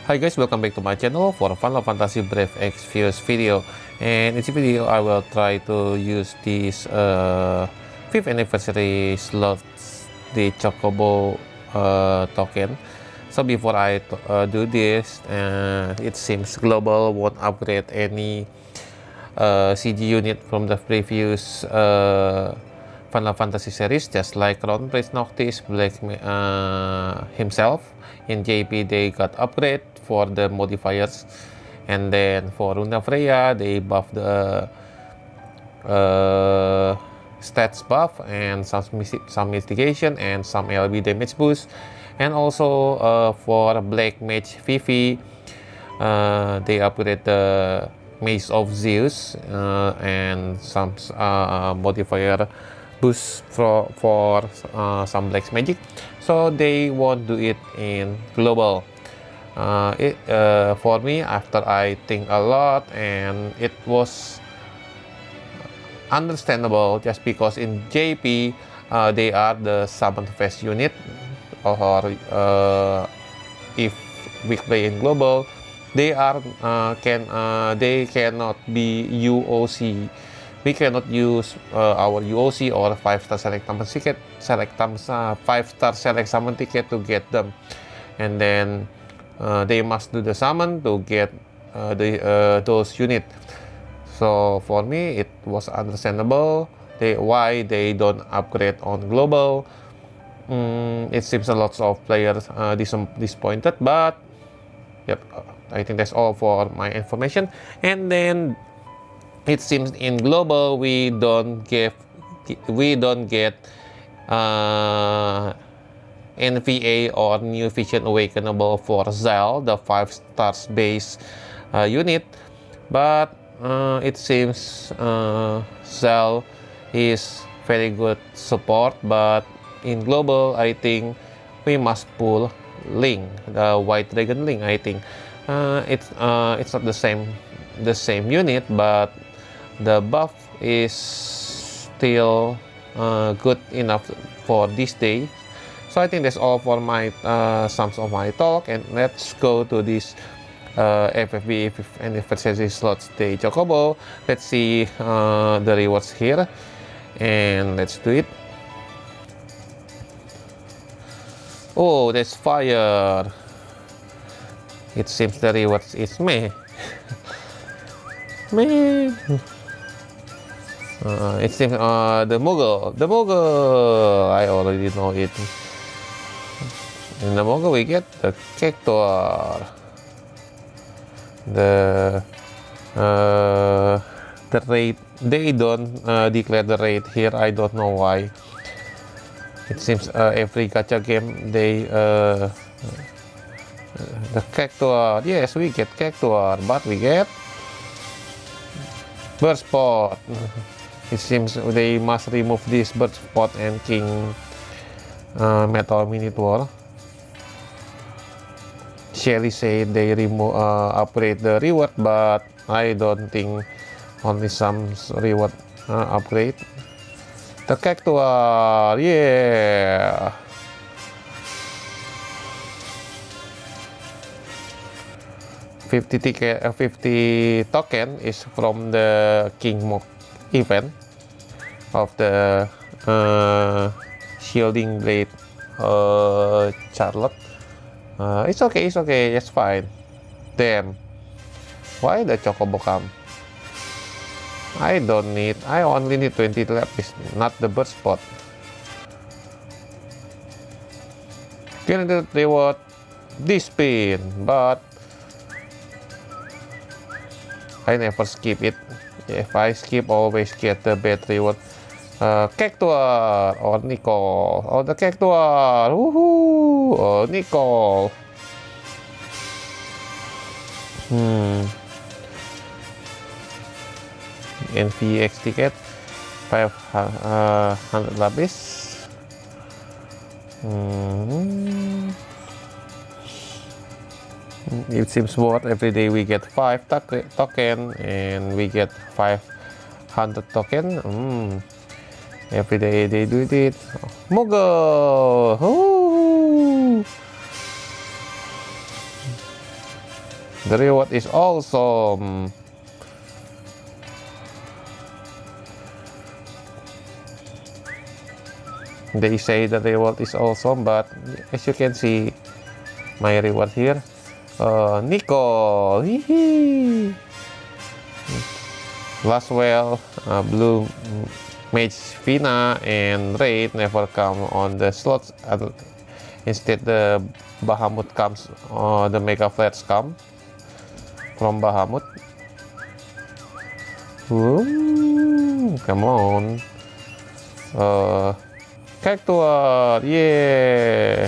Hi guys, welcome back to my channel for Final Fantasy Brave Exvius video. And in this video I will try to use this 5th anniversary slots, the Chocobo token. So before I do this, it seems Global won't upgrade any CG unit from the previous Final Fantasy series, just like Crown Prince Noctis, Black himself. In JP they got upgrade for the modifiers, and then for Runa Freya they buff the stats buff and some mitigation and some LB damage boost, and also for Black Mage Vivi they upgrade the Maze of Zeus and some modifier boost for some Black magic, so they won't do it in Global. For me, after I think a lot, and it was understandable, just because in JP they are the summon phase unit, or if we play in Global they are they cannot be UOC. We cannot use our UOC or 5-star select summon ticket, 5-star select summon ticket to get them, and then they must do the summon to get those units. So for me it was understandable why they don't upgrade on Global. It seems a lot of players disappointed, but yep, I think that's all for my information. And then it seems in Global we don't get NVA or New Vision Awakenable for Zal, the 5-star base unit, but it seems Zal is very good support. But in Global I think we must pull Link, the White Dragon Link. I think it's not the same unit, but the buff is still good enough for this day. So I think that's all for my sums of my talk, and let's go to this FFB 5th anniversary slots day Chocobo. Let's see the rewards here, and let's do it. Oh, there's fire. It seems the rewards is meh. Meh. It seems the Moogle. I already know it. In the Moogle we get the Cactuar. The raid, they don't declare the raid here. I don't know why. It seems every gacha game they the Cactuar. Yes, we get Cactuar, but we get Burst Pot. It seems they must remove this Burst Pot and King Metal Minotaur. Shelly said they upgrade the reward, but I don't think only some reward upgrade. The Cactuar, yeah. $50 token is from the King Mok event of the Shielding Blade Charlotte. It's okay, it's fine. Damn, why the Chocobo come? I only need 20 lapis, not the Burst Pot. Can reward this spin, but I never skip it. If I skip, always get the bad reward. Cactuar or Nicole. Oh, the Cactuar. Woohoo! Oh, Nicole. NVX ticket 500 lapis. It seems worth. Every day we get 5 token and we get 500 token. Every day they do it. Moogle! The reward is awesome. They say the reward is awesome, but as you can see, my reward here, Nicole, Laswell, Blue Mage Fina, and Raid never come on the slots. Instead, the Bahamut comes, the Mega Flares come from Bahamut. Come on. Cactuar, yeah.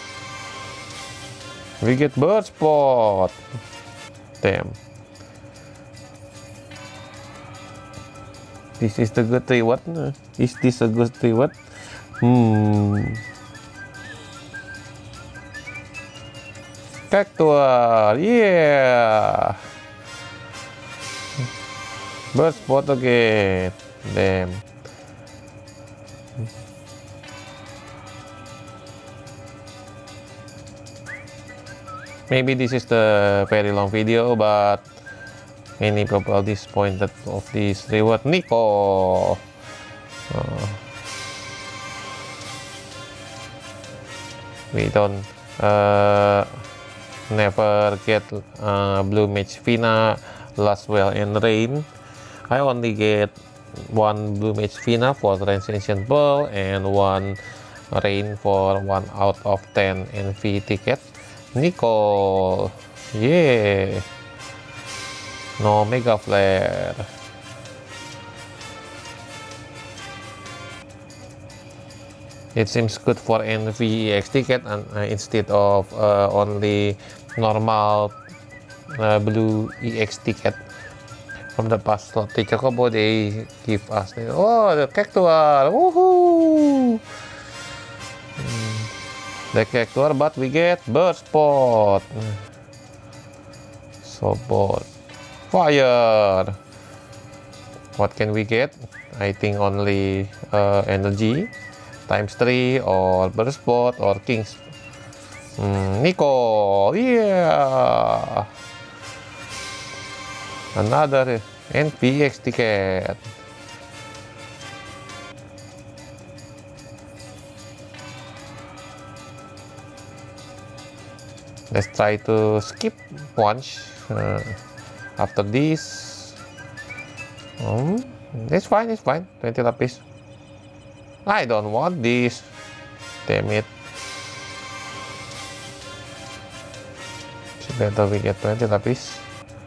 We get bird spot. Damn. This is the good reward. Is this a good reward? Cactuar, yeah. Bird spot again. Damn. Maybe this is the very long video, but many people disappointed of this reward. Nico, we don't never get Blue Mage Fina, Laswell, and Rain. I only get one Blue Mage Fina for Transcension Pearl and one Rain for 1 out of 10 NV ticket. Nicole, yeah. No Mega Flare. It seems good for NVEX ticket and instead of only normal blue EX ticket. From the past slot the Chocobo, they give us the Cactuar, woohoo! The Cactuar, but we get Bird Spot. So bored. Fire. What can we get? I think only energy times 3 or Bird Spot or Kings. Nico, yeah. Another NVX ticket. Let's try to skip once after this. It's fine, it's fine. 20 lapis. I don't want this. Damn it. It's better we get 20 lapis.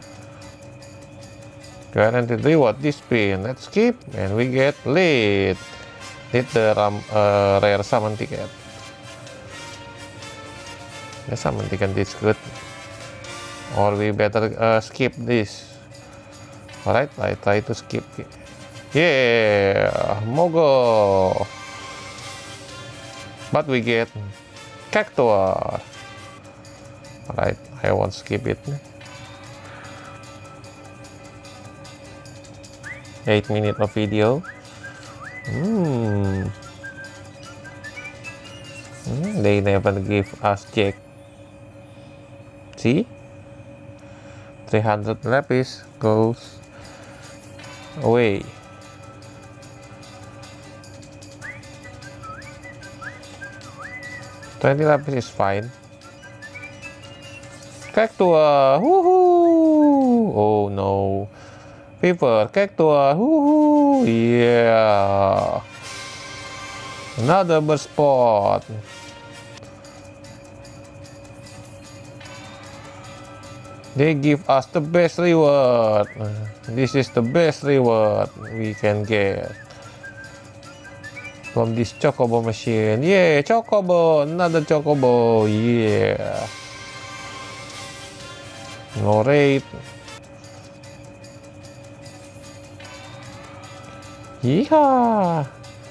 Guaranteed reward this spin. Let's skip and we get lead. Need the rare summon ticket. The summon ticket is good. Or we better skip this. Alright, I try to skip. Yeah, Mogo. But we get Cactuar. Alright, I won't skip it. 8 minutes of video. They never give us Jack. See? 300 lapis goes away. $20 lapis is fine. Cactuar, woohoo! Oh no. Fever, Cactuar, woohoo! Yeah. Another bird spot. They give us the best reward. This is the best reward we can get from this Chocobo machine. Yeah, Chocobo, another Chocobo. Yeah. No rate. Yeehaw.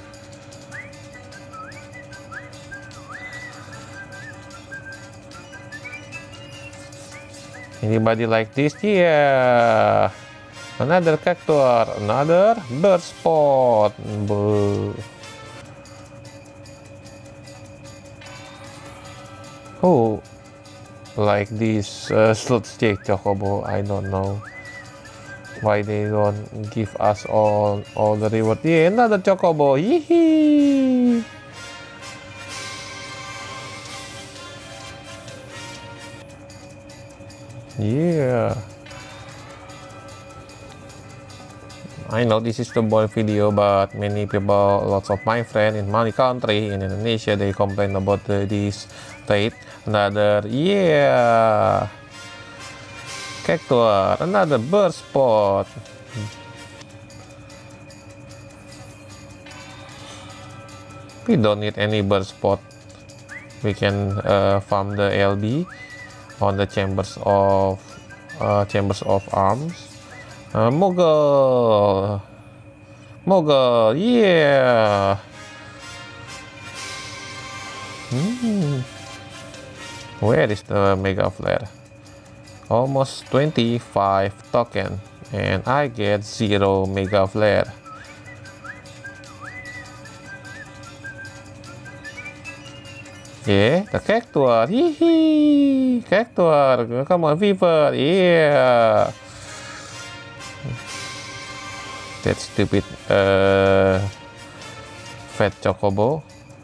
Anybody like this? Yeah. Another Cactuar, another bird spot. Oh, like this slot Jake Chocobo. I don't know why they don't give us all the reward. Yeah, another Chocobo. Yee. Yeah. I know this is the boring video, but many people, lots of my friends in my country, in Indonesia, they complain about this rate. Another, yeah, Cactuar, another burst spot. We don't need any burst spot. We can farm the LB on the chambers of arms. Mogul, yeah. Where is the Mega Flare? Almost 25 token, and I get 0 Mega Flare. Yeah, the Cactuar, Cactuar, come on, Fever, yeah. That stupid fat Chocobo.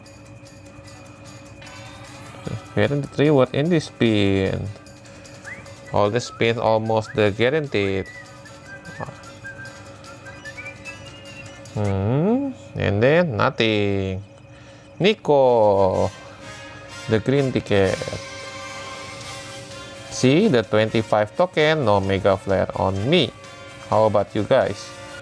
Guaranteed reward in this spin. All the spin almost the guaranteed. And then nothing. Nico, the green ticket. See the 25 token, no Mega Flare on me. How about you guys?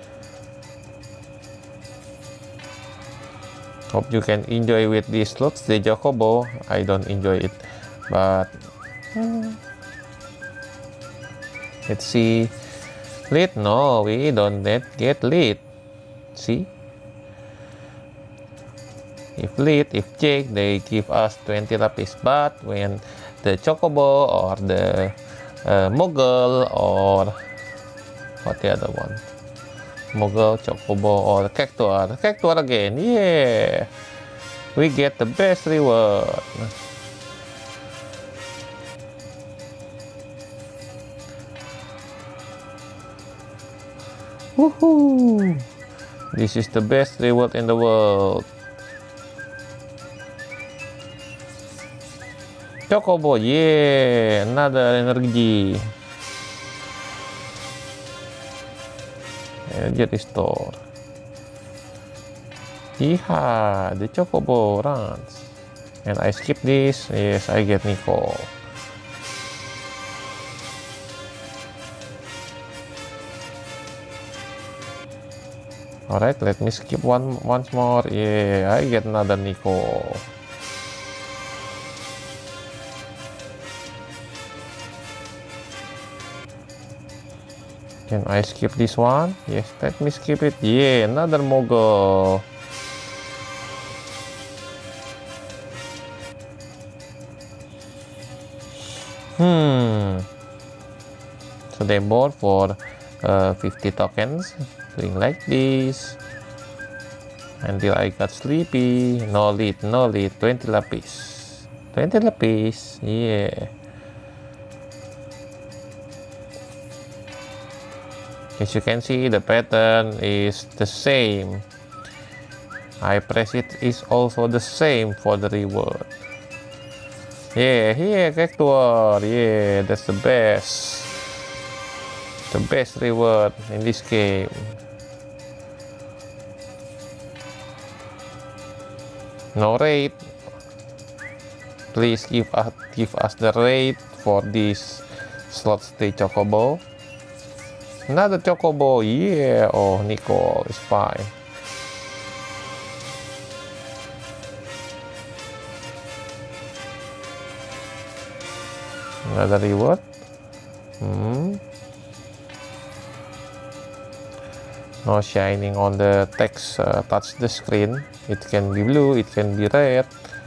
Hope you can enjoy with these slots, the Chocobo. I don't enjoy it, but let's see. Lead? No, we don't get lead. See? If lead, if Jake, they give us 20 lapis, but when the Chocobo or the Mogul or what the other one? Mogul, Chocobo, or Cactuar. Cactuar again, yeah! We get the best reward. Woohoo! This is the best reward in the world. Chocobo, yeah! Another energy. Energy restore. Yeah, the Chocobo runs. And I skip this. Yes, I get Nico. Alright, let me skip once more. Yeah, I get another Nico. Can I skip this one? Yes, let me skip it. Yeah, another Mogul. So they bought for 50 tokens, doing like this until I got sleepy. No lead, 20 lapis. 20 lapis, yeah. As you can see, the pattern is the same. I press it is also the same for the reward. Yeah, here, Cactuar. Yeah, that's the best. The best reward in this game. No rate. Please give us the rate for this slot stay Chocobo. Another Chocobo, yeah. Oh, Nico is fine. Another reward. No shining on the text touch the screen. It can be blue, it can be red.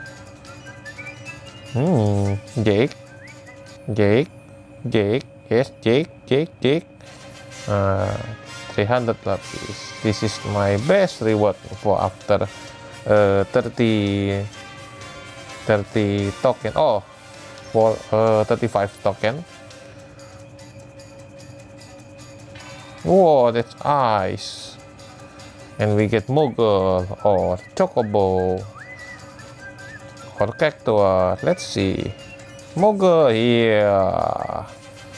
Jake. Yes, Jake. 300 lapis. This is my best reward for after 30 token. Oh, for 35 token. Whoa, that's ice. And we get Moogle or Chocobo or Cactuar. Let's see. Moogle, yeah.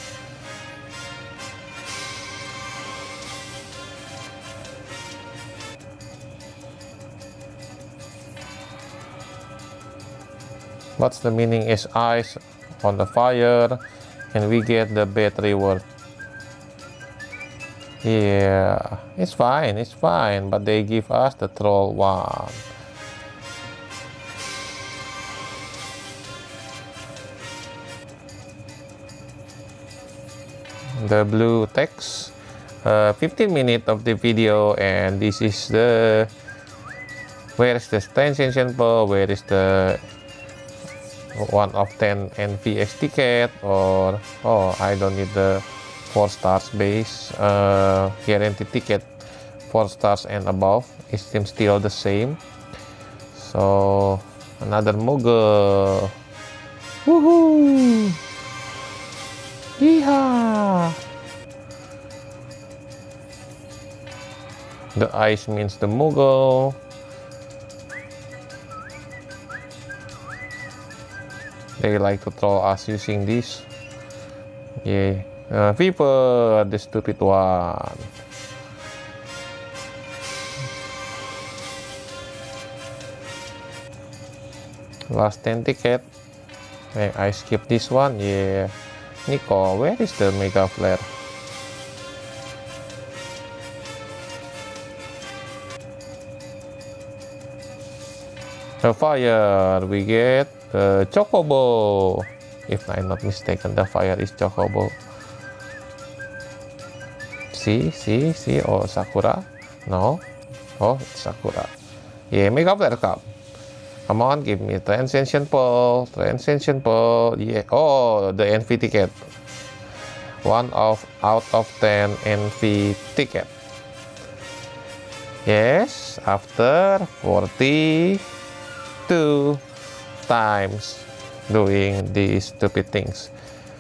What's the meaning is ice on the fire, and we get the bad reward. Yeah, it's fine, but they give us the troll one. The blue text, 15 minutes of the video, and this is the, where is the transaction pearl, where is the 1 of 10 NVX ticket, or oh, I don't need the 4 stars base guaranteed ticket. 4 stars and above, it seems still the same. So another Moogle. Woohoo! Yeehaw! The ice means the Moogle. They like to troll us using this. Yeah. Viper, the stupid one. Last 10 ticket. I skip this one. Yeah. Nico, where is the Mega Flare? The fire, we get the Chocobo. If I'm not mistaken, the fire is Chocobo. See, oh, Sakura? No? Oh, it's Sakura. Yeah, Mega Flare Cup. Come on, give me Transcension Pearl, yeah. Oh, the NV ticket. 1 out of 10 NV ticket. Yes, after 42 times doing these stupid things.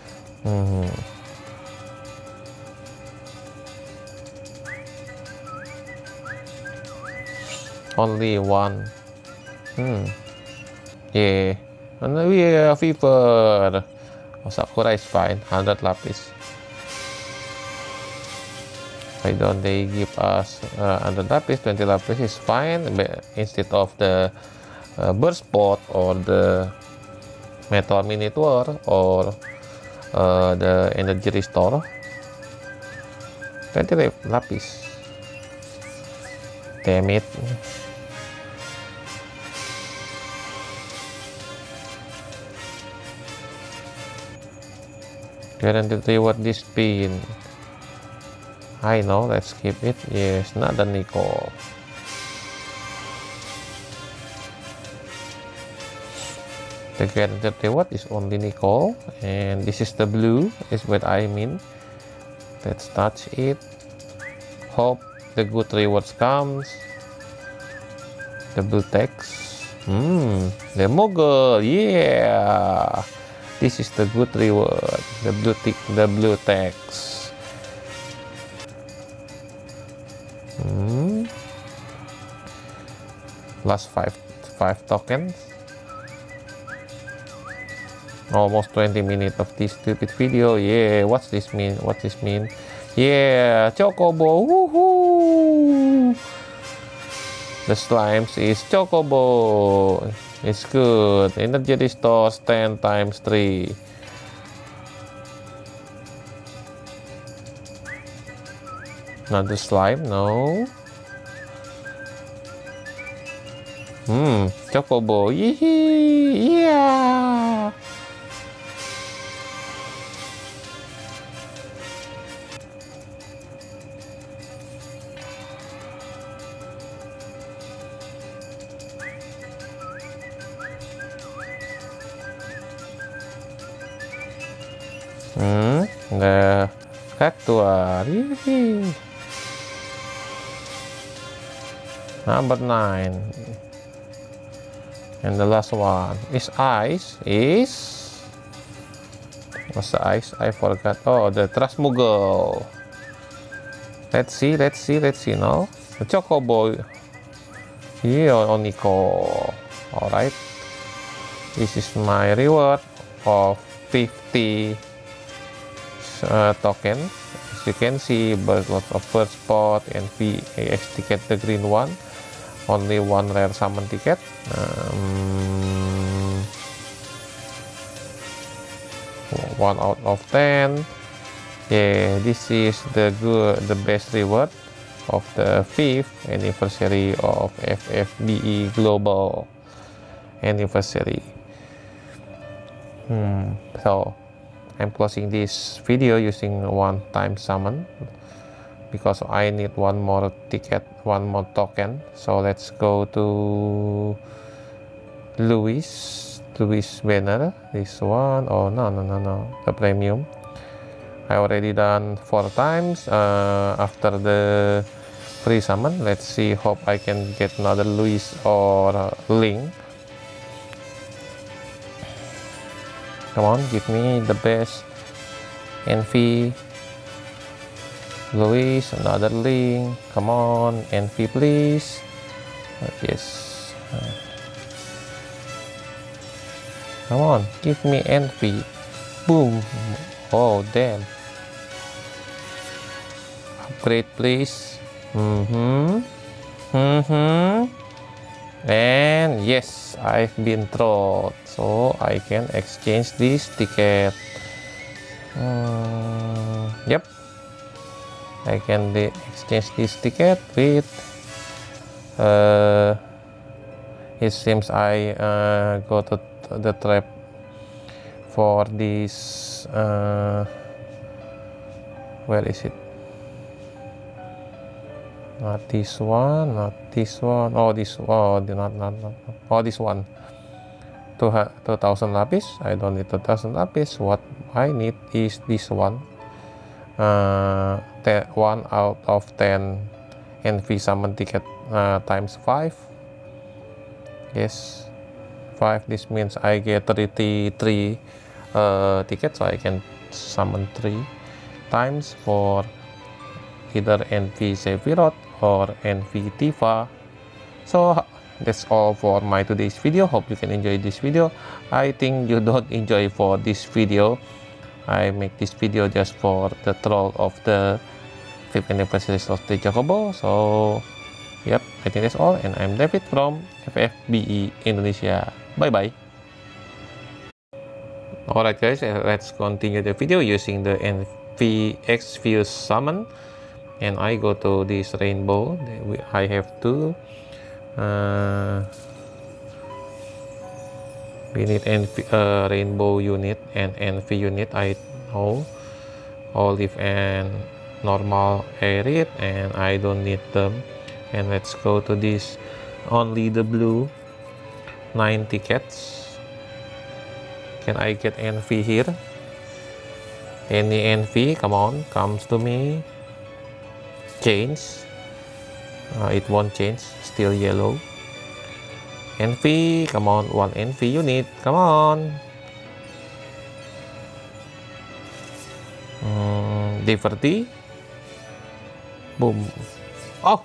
Only one. Yeah, and we have Fever. Oh, Sakura is fine. 100 lapis. Why don't they give us 100 lapis? 20 lapis is fine, but instead of the burst pot or the meteor miniature or the energy restore. 20 lapis. Damn it. Guaranteed reward this spin. I know, let's skip it. Yes, not the Nico. The guaranteed reward is only Nico, and this is the blue, is what I mean. Let's touch it. Hope the good rewards comes. The blue text. The Moogle, yeah. This is the good reward. The blue text. Last five tokens. Almost 20 minutes of this stupid video. Yeah, what's this mean? Yeah, Chocobo. Woohoo! The slimes is Chocobo. It's good. Energy restores 10 times 3. Not the slime, no. Chocobo. Yee, yeah. The Cactuar. Number 9. And the last one is ice. Is What's the ice? I forgot. Oh, the Trasmuggle. Let's see now. The Chocobo. Yeah, Oniko. Alright. This is my reward of 50 token. As you can see, lots of first spot and VAX ticket, the green one. Only one rare summon ticket. 1 out of 10. Yeah, this is the best reward of the 5th anniversary of FFBE Global anniversary. So I'm closing this video using one time summon because I need one more ticket, one more token. So let's go to Louis banner. This one. Oh no, the premium. I already done 4 times after the free summon. Let's see, hope I can get another Louis or Link. Come on, give me the best NV. Louis, another Link. Come on, NV please. Yes. Come on, give me NV. Boom. Oh damn. Upgrade please. And yes, I've been trolled, so I can exchange this ticket. Yep, I can exchange this ticket with it seems I go to the trap for this where is it? Not this one. Oh, this. Oh, not. Oh, this one. 2,000 lapis. I don't need 2,000 lapis. What I need is this one. 1 out of 10 NV summon ticket times 5. Yes, 5. This means I get 33 tickets, so I can summon 3 times for either NV Sephiroth or NV Tifa. So that's all for my today's video. Hope you can enjoy this video. I think you don't enjoy for this video. I make this video just for the troll of the 5th anniversary of the Chocobo. So yep, I think that's all, and I'm David from FFBE Indonesia. Bye bye. Alright guys, let's continue the video using the NVX Fuse summon. And I go to this rainbow. I have to we need rainbow unit and NV unit. I know olive and normal arid, and I don't need them. And let's go to this only the blue 9 tickets. Can I get NV here? Any NV? Come on, comes to me. Change. It won't change, still yellow. NV, come on, 1 NV unit, come on. Diverty. Boom. Oh,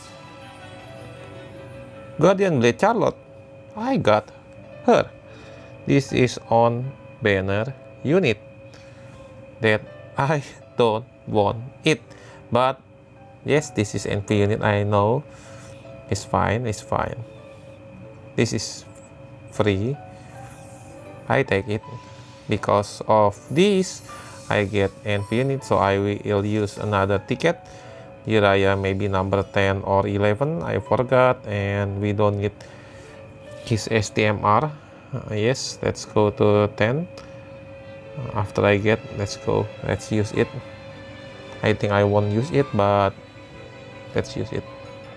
Guardian Blade Charlotte. I got her. This is on banner unit that I don't want it, but yes, this is NV unit. I know it's fine. This is free. I take it. Because of this, I get NV unit, so I will use another ticket. Jiraiya maybe number 10 or 11. I forgot, and we don't get his STMR. Yes, let's go to 10. After I get, let's use it. I think I won't use it, but let's use it.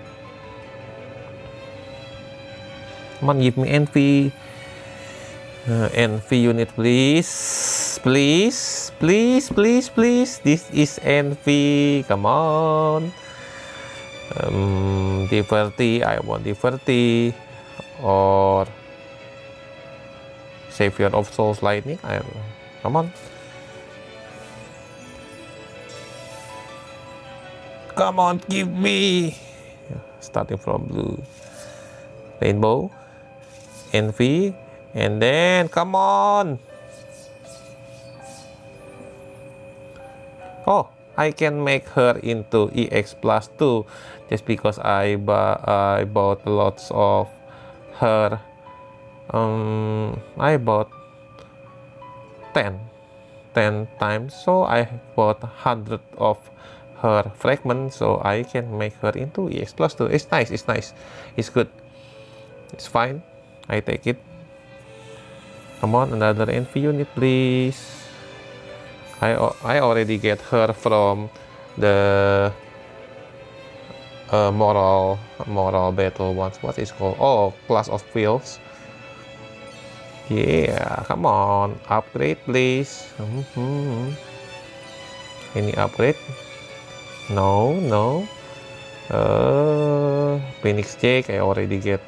Come on, give me NV. NV unit, please. Please. This is NV. Come on. Diverty. I want Diverty. Or Savior of Souls Lightning. Come on. Come on, give me. Starting from blue. Rainbow. Envy. And then, come on. Oh, I can make her into EX plus 2 just because I bought lots of her. I bought 10 times, so I bought 100 of her fragments, so I can make her into EX plus 2. It's nice, it's good, it's fine. I take it. Come on, another envy unit, please. I already get her from the moral battle once. What is called? Oh, Clash of Fields. Yeah, come on, upgrade please. Any upgrade? No. Phoenix Jake, I already got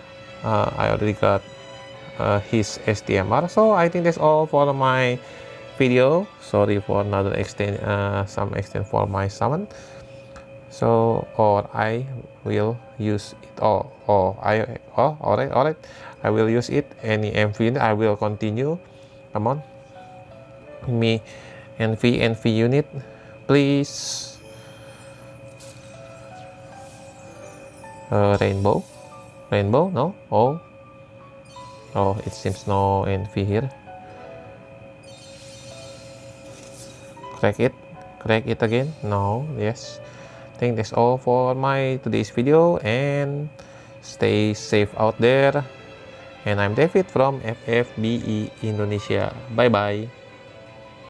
his STMR. So I think that's all for my video. Sorry for another some extent for my summon. So, or I will use it all. Alright. I will use it. Any MV I will continue. Come on, me NV unit, please. Rainbow, no. Oh, it seems no NV here. Crack it again. No. Yes. I think that's all for my today's video, and stay safe out there. And I'm David from FFBE Indonesia. Bye bye.